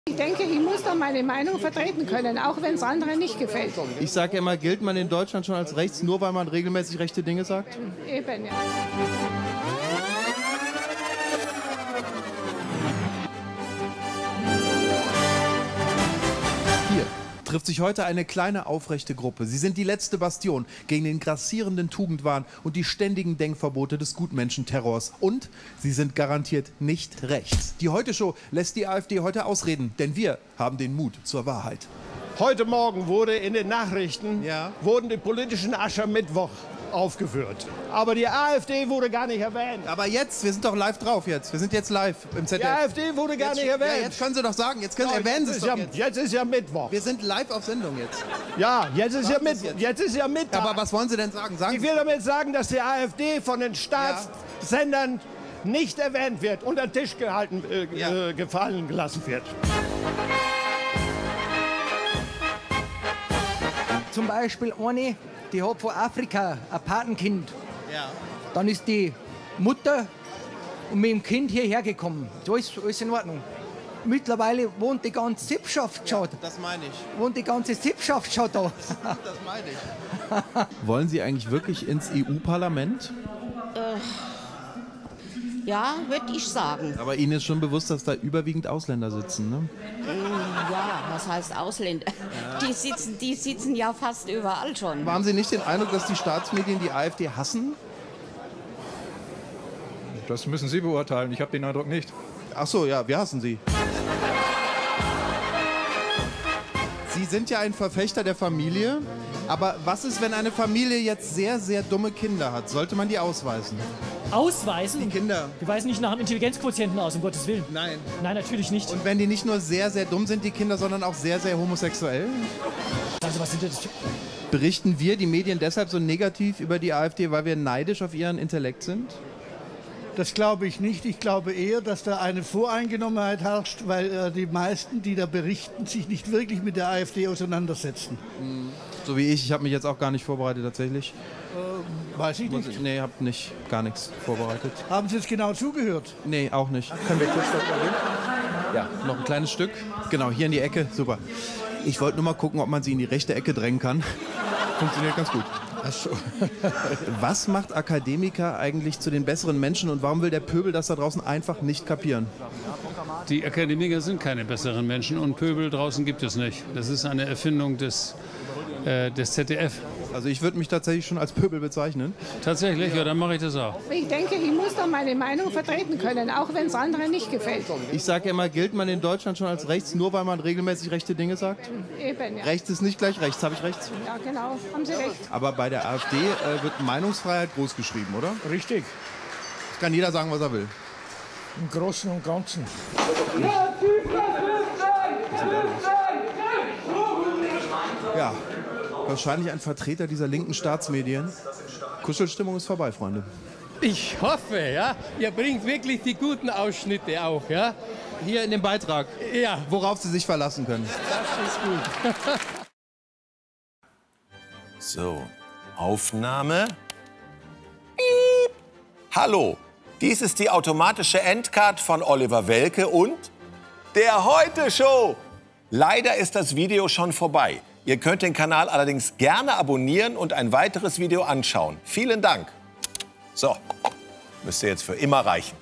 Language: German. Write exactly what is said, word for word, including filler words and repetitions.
Ich denke, ich muss doch meine Meinung vertreten können, auch wenn es anderen nicht gefällt. Ich sage ja immer, gilt man in Deutschland schon als rechts, nur weil man regelmäßig rechte Dinge sagt? Eben, ja. Hier trifft sich heute eine kleine, aufrechte Gruppe. Sie sind die letzte Bastion gegen den grassierenden Tugendwahn und die ständigen Denkverbote des Gutmenschenterrors. Und sie sind garantiert nicht rechts. Die Heute-Show lässt die AfD heute ausreden, denn wir haben den Mut zur Wahrheit. Heute Morgen wurde in den Nachrichten, Ja. wurden die politischen Aschermittwoch aufgeführt. Aber die AfD wurde gar nicht erwähnt. Aber jetzt, wir sind doch live drauf jetzt. Wir sind jetzt live im Z D F. Die AfD wurde gar jetzt, nicht erwähnt. Ja, jetzt können Sie doch sagen, jetzt können Sie Ja, erwähnen Sie jetzt es ist doch ja, jetzt. jetzt ist ja Mittwoch. Wir sind live auf Sendung jetzt. Ja, jetzt ist ja, Sagen Sie es mit, jetzt. jetzt ist ja Mittag. Aber was wollen Sie denn sagen? Sagen Ich Sie. will damit sagen, dass die AfD von den Staatssendern nicht erwähnt wird, unter den Tisch gehalten, äh, Ja. äh, gefallen gelassen wird. Zum Beispiel eine, die hat von Afrika ein Patenkind. Ja. Dann ist die Mutter und mit dem Kind hierher gekommen. So ist alles in Ordnung. Mittlerweile wohnt die ganze Sippschaft schon. Das meine ich. Wohnt die ganze Sippschaft schon da. Das meine ich. Wollen Sie eigentlich wirklich ins E U-Parlament? Ja, würde ich sagen. Aber Ihnen ist schon bewusst, dass da überwiegend Ausländer sitzen, ne? Ja, was heißt Ausländer? Die, sitzen, die sitzen ja fast überall schon. Haben Sie nicht den Eindruck, dass die Staatsmedien die AfD hassen? Das müssen Sie beurteilen. Ich habe den Eindruck nicht. Ach so, ja, wir hassen Sie. Sie sind ja ein Verfechter der Familie. Aber was ist, wenn eine Familie jetzt sehr, sehr dumme Kinder hat? Sollte man die ausweisen? Ausweisen? Die Kinder. Wir weisen nicht nach dem Intelligenzquotienten aus, um Gottes Willen. Nein. Nein, natürlich nicht. Und wenn die nicht nur sehr, sehr dumm sind, die Kinder, sondern auch sehr, sehr homosexuell? Also, was sind das für... Berichten wir, die Medien, deshalb so negativ über die AfD, weil wir neidisch auf ihren Intellekt sind? Das glaube ich nicht. Ich glaube eher, dass da eine Voreingenommenheit herrscht, weil äh, die meisten, die da berichten, sich nicht wirklich mit der AfD auseinandersetzen. So wie ich. Ich habe mich jetzt auch gar nicht vorbereitet, tatsächlich. Äh, weiß ich Muss nicht. ich, nee, habe nicht, gar nichts vorbereitet. Haben Sie jetzt genau zugehört? Nee, auch nicht. Können wir kurz darüber reden? Ja, noch ein kleines Stück. Genau, hier in die Ecke. Super. Ich wollte nur mal gucken, ob man sie in die rechte Ecke drängen kann. Funktioniert ganz gut. Ach so. Was macht Akademiker eigentlich zu den besseren Menschen und warum will der Pöbel das da draußen einfach nicht kapieren? Die Akademiker sind keine besseren Menschen und Pöbel draußen gibt es nicht. Das ist eine Erfindung des, äh, des Z D F. Also ich würde mich tatsächlich schon als Pöbel bezeichnen. Tatsächlich? Ja, dann mache ich das auch. Ich denke, ich muss doch meine Meinung vertreten können, auch wenn es anderen nicht gefällt. Ich sage ja immer, gilt man in Deutschland schon als rechts, nur weil man regelmäßig rechte Dinge sagt? Eben, ja. Rechts ist nicht gleich rechts, habe ich recht? Ja, genau, haben Sie recht. Aber bei der AfD äh, wird Meinungsfreiheit groß geschrieben, oder? Richtig. Das kann jeder sagen, was er will. Im Großen und Ganzen. Ja, wahrscheinlich ein Vertreter dieser linken Staatsmedien. Kuschelstimmung ist vorbei, Freunde. Ich hoffe, ja. Ihr bringt wirklich die guten Ausschnitte auch, ja. Hier in dem Beitrag, Ja, worauf Sie sich verlassen können. das ist gut. So, Aufnahme. Piep. Hallo, dies ist die automatische Endcard von Oliver Welke und der Heute-Show. Leider ist das Video schon vorbei. Ihr könnt den Kanal allerdings gerne abonnieren und ein weiteres Video anschauen. Vielen Dank. So, müsste jetzt für immer reichen.